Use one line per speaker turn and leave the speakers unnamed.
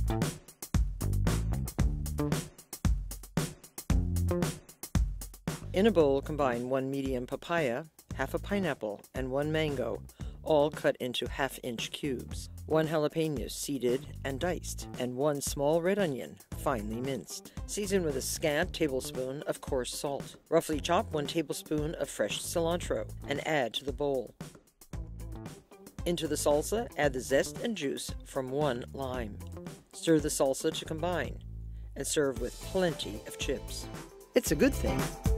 In a bowl, combine 1 medium papaya, half a pineapple, and 1 mango, all cut into half-inch cubes, 1 jalapeno seeded and diced, and 1 small red onion, finely minced. Season with a scant tablespoon of coarse salt. Roughly chop 1 tablespoon of fresh cilantro and add to the bowl. Into the salsa, add the zest and juice from 1 lime. Stir the salsa to combine, and serve with plenty of chips. It's a good thing.